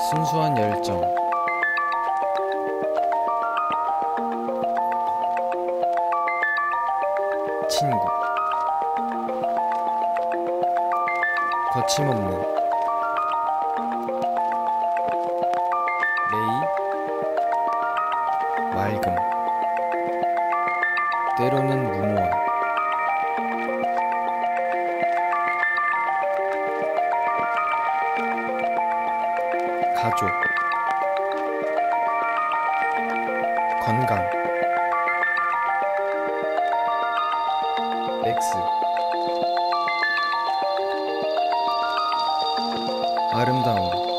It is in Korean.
순수한 열정, 친구, 거침없는 레이, 맑음, 때로는 무모한 가족, 건강, 렉스, 아름다움,